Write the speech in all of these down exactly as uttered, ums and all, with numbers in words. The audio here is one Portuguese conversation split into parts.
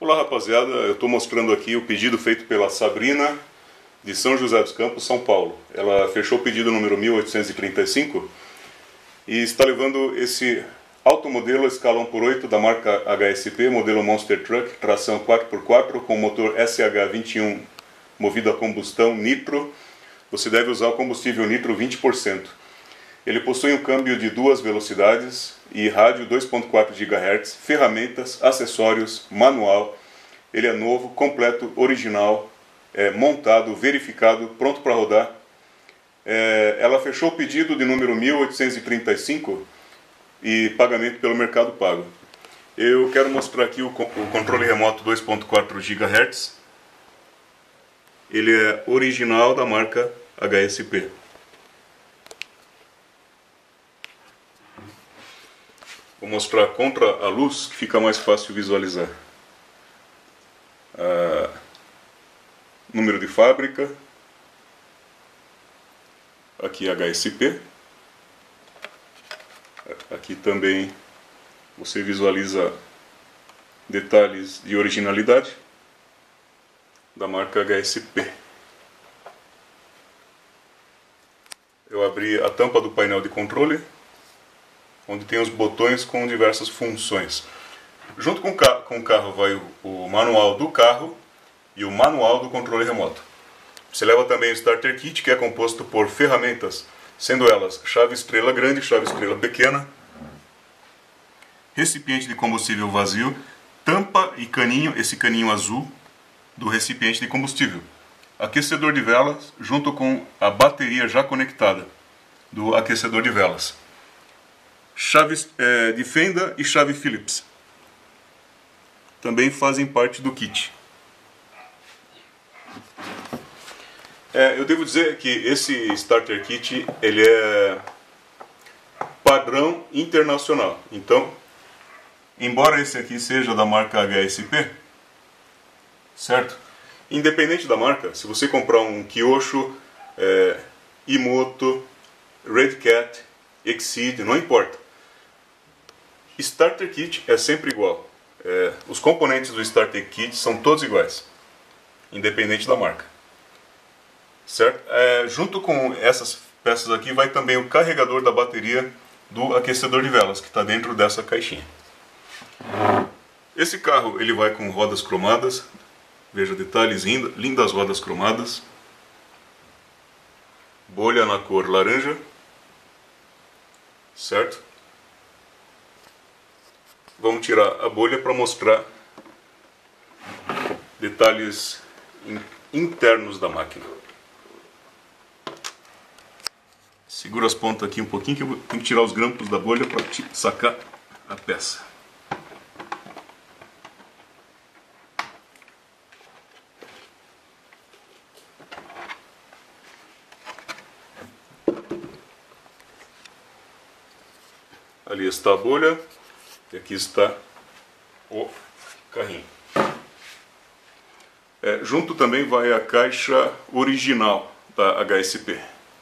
Olá rapaziada, eu estou mostrando aqui o pedido feito pela Sabrina de São José dos Campos, São Paulo. Ela fechou o pedido número mil oitocentos e trinta e cinco e está levando esse automodelo escala um por oito da marca H S P, modelo Monster Truck, tração quatro por quatro com motor S H vinte e um movido a combustão nitro. Você deve usar o combustível nitro vinte por cento. Ele possui um câmbio de duas velocidades e rádio dois ponto quatro gigahertz, ferramentas, acessórios, manual. Ele é novo, completo, original, é, montado, verificado, pronto para rodar. É, ela fechou o pedido de número mil oitocentos e trinta e cinco e pagamento pelo Mercado Pago. Eu quero mostrar aqui o, o controle remoto dois ponto quatro gigahertz. Ele é original da marca H S P. Vou mostrar contra a luz, que fica mais fácil visualizar. Ah, número de fábrica. Aqui H S P. Aqui também você visualiza detalhes de originalidade da marca H S P. Eu abri a tampa do painel de controle, onde tem os botões com diversas funções. Junto com o carro, com o carro vai o, o manual do carro e o manual do controle remoto. Você leva também o Starter Kit, que é composto por ferramentas, sendo elas chave estrela grande, chave estrela pequena, recipiente de combustível vazio, tampa e caninho, esse caninho azul do recipiente de combustível, aquecedor de velas junto com a bateria já conectada do aquecedor de velas, chaves é, de fenda e chave Phillips também fazem parte do kit. É, eu devo dizer que esse Starter Kit ele é padrão internacional. Então, embora esse aqui seja da marca H S P, certo? Independente da marca, se você comprar um Kyosho, é, Imoto, Red Cat, Exceed, não importa. Starter Kit é sempre igual. É, os componentes do Starter Kit são todos iguais, independente da marca. Certo? É, junto com essas peças aqui vai também o carregador da bateria do aquecedor de velas, que está dentro dessa caixinha. Esse carro ele vai com rodas cromadas. Veja detalhes, lindas rodas cromadas. Bolha na cor laranja. Certo? Vamos tirar a bolha para mostrar detalhes internos da máquina. Segura as pontas aqui um pouquinho que eu tenho que tirar os grampos da bolha para sacar a peça. Ali está a bolha e aqui está o carrinho. É, junto também vai a caixa original da H S P.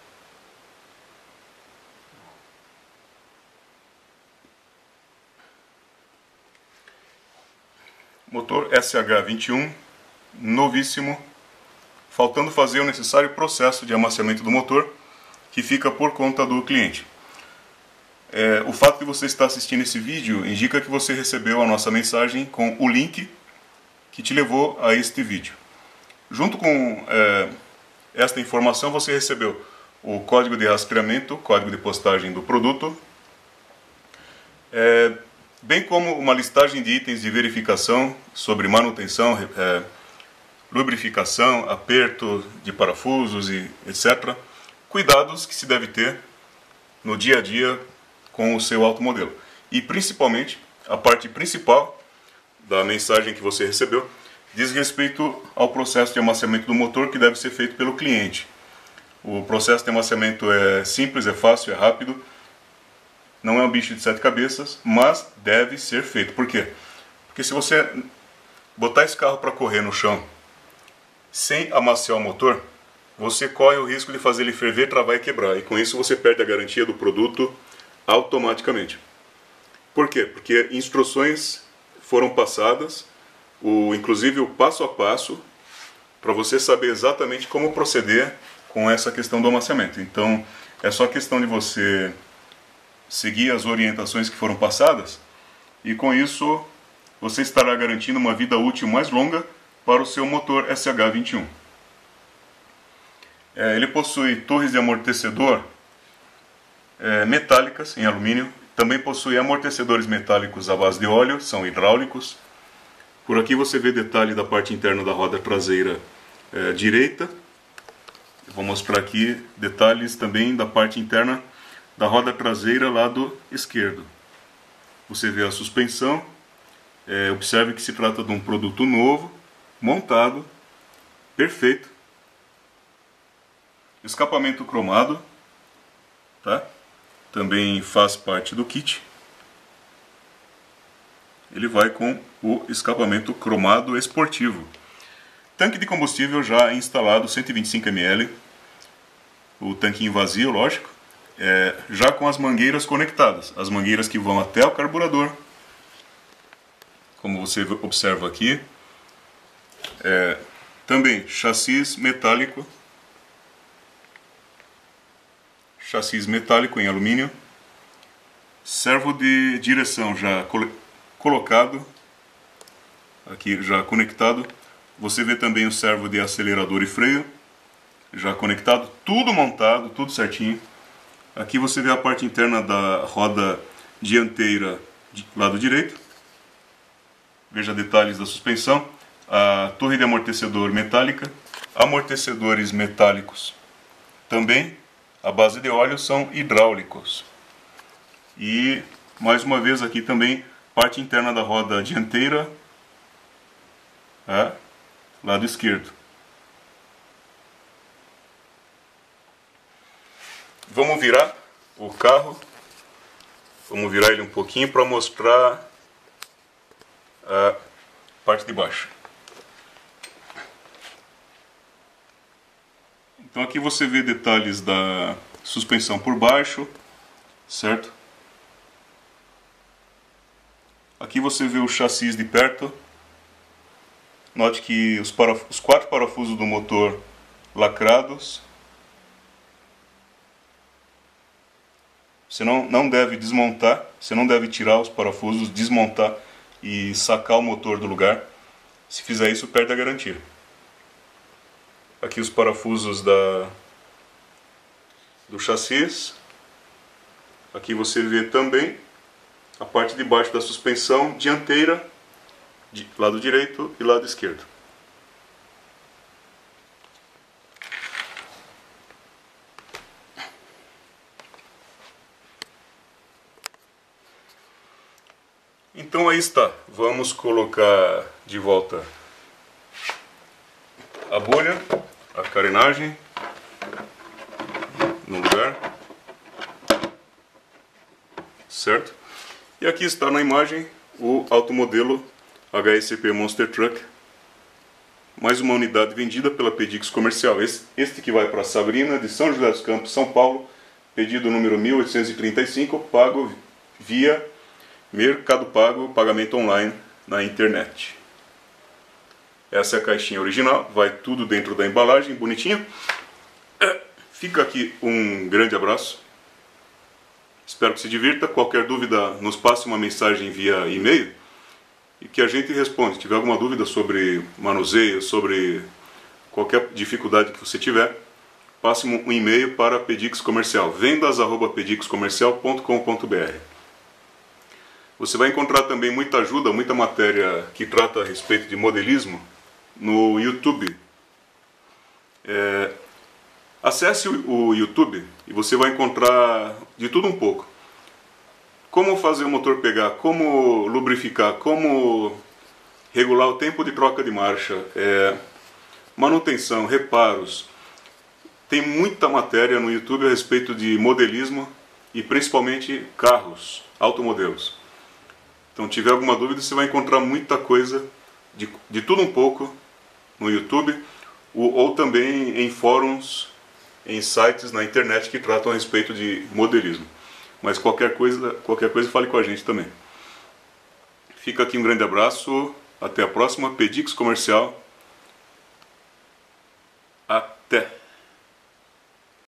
Motor S H vinte e um, novíssimo, faltando fazer o necessário processo de amaciamento do motor, que fica por conta do cliente. É, o fato de você estar assistindo esse vídeo indica que você recebeu a nossa mensagem com o link que te levou a este vídeo. Junto com é, esta informação você recebeu o código de rastreamento, código de postagem do produto, é, bem como uma listagem de itens de verificação sobre manutenção, é, lubrificação, aperto de parafusos e etcétera. Cuidados que se deve ter no dia a dia com o seu automodelo. E principalmente, a parte principal da mensagem que você recebeu diz respeito ao processo de amaciamento do motor que deve ser feito pelo cliente. O processo de amaciamento é simples, é fácil, é rápido. Não é um bicho de sete cabeças, mas deve ser feito. Por quê? Porque se você botar esse carro para correr no chão sem amaciar o motor, você corre o risco de fazer ele ferver, travar e quebrar. E com isso você perde a garantia do produto automaticamente. Por quê? Porque instruções foram passadas o, inclusive o passo a passo para você saber exatamente como proceder com essa questão do amaciamento. Então é só questão de você seguir as orientações que foram passadas e com isso você estará garantindo uma vida útil mais longa para o seu motor S H vinte e um. É, ele possui torres de amortecedor é, metálicas em alumínio, também possui amortecedores metálicos à base de óleo, são hidráulicos. Por aqui você vê detalhe da parte interna da roda traseira é, direita. Vou mostrar aqui detalhes também da parte interna da roda traseira lado esquerdo. Você vê a suspensão, é, observe que se trata de um produto novo, montado, perfeito. Escapamento cromado, tá? Também faz parte do kit. Ele vai com o escapamento cromado esportivo. Tanque de combustível já instalado, cento e vinte e cinco mililitros. O tanquinho vazio, lógico. É, já com as mangueiras conectadas. As mangueiras que vão até o carburador. Como você observa aqui. É, também chassis metálico. Chassis metálico em alumínio. Servo de direção já col colocado. Aqui já conectado. Você vê também o servo de acelerador e freio. Já conectado. Tudo montado, tudo certinho. Aqui você vê a parte interna da roda dianteira do lado direito. Veja detalhes da suspensão. A torre de amortecedor metálica. Amortecedores metálicos também. A base de óleo são hidráulicos. E mais uma vez aqui também parte interna da roda dianteira, tá? Lado esquerdo. Vamos virar o carro. Vamos virar ele um pouquinho para mostrar a parte de baixo. Então aqui você vê detalhes da suspensão por baixo, certo? Aqui você vê o chassi de perto. Note que os, os quatro parafusos do motor lacrados. Você não, não deve desmontar, você não deve tirar os parafusos, desmontar e sacar o motor do lugar. Se fizer isso, perde a garantia. Aqui os parafusos da, do chassi. Aqui você vê também a parte de baixo da suspensão dianteira, de lado direito e lado esquerdo. Então aí está. Vamos colocar de volta a bolha, a carenagem no lugar, certo? E aqui está na imagem o automodelo H S P Monster Truck, mais uma unidade vendida pela Pedix Comercial. Este, este que vai para Sabrina, de São José dos Campos, São Paulo, pedido número mil oitocentos e trinta e cinco, pago via Mercado Pago, pagamento online na internet. Essa é a caixinha original, vai tudo dentro da embalagem, bonitinho. Fica aqui um grande abraço. Espero que se divirta. Qualquer dúvida, nos passe uma mensagem via e-mail e que a gente responde. Se tiver alguma dúvida sobre manuseio, sobre qualquer dificuldade que você tiver, passe um e-mail para Pedix Comercial, vendas arroba pedix comercial ponto com ponto br. Você vai encontrar também muita ajuda, muita matéria que trata a respeito de modelismo no YouTube. É, acesse o YouTube e você vai encontrar de tudo um pouco. Como fazer o motor pegar, como lubrificar, como regular o tempo de troca de marcha, é, manutenção, reparos. Tem muita matéria no YouTube a respeito de modelismo e principalmente carros, automodelos. Então, tiver alguma dúvida, você vai encontrar muita coisa de, de tudo um pouco no YouTube ou, ou também em fóruns, em sites na internet que tratam a respeito de modelismo. Mas qualquer coisa, qualquer coisa fale com a gente também. Fica aqui um grande abraço Até a próxima. Pedix Comercial.